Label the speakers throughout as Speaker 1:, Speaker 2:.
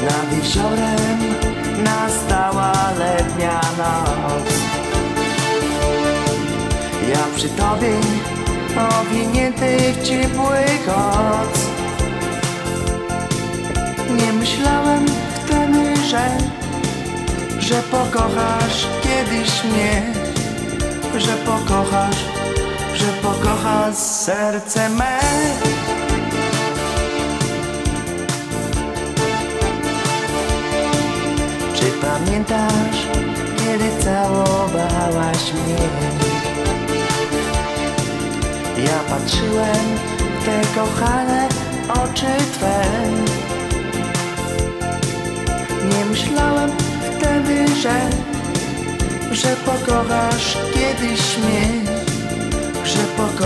Speaker 1: Nad jeziorem nastała letnia noc. Ja przy tobie, owinięty w ciepły koc. Nie myślałem wtedy, że pokochasz kiedyś mnie, że pokochasz serce me. Czy pamiętasz, kiedy całowałaś mnie? Ja patrzyłem w te kochane oczy twe. Nie myślałem wtedy, że pokochasz kiedyś mnie, że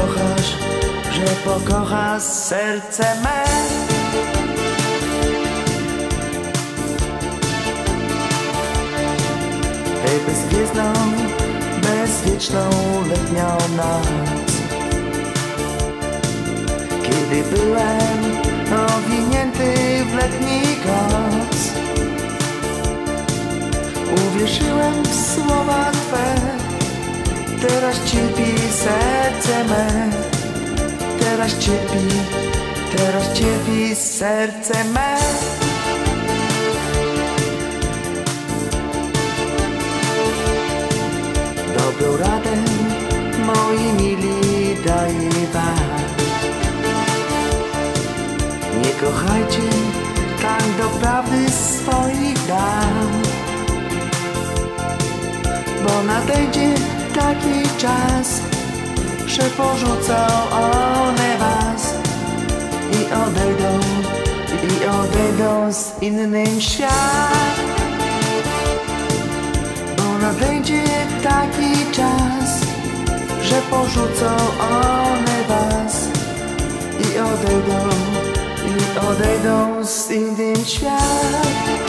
Speaker 1: pokochasz serce me. Hej, bezgwiezdną, bezwieczną letnią noc, kiedy byłem owinięty w letni koc. Uwierzyłem w słowa Twe, teraz cierpi serce me. Teraz cierpi serce me. Dobrą radę, moi mili, daję wam. Nie kochajcie tak doprawdy swoich dam, bo nadejdzie taki czas, że porzucą one was i odejdą z innym świat. Bo nadejdzie taki czas, że porzucą one was i odejdą z innym świat.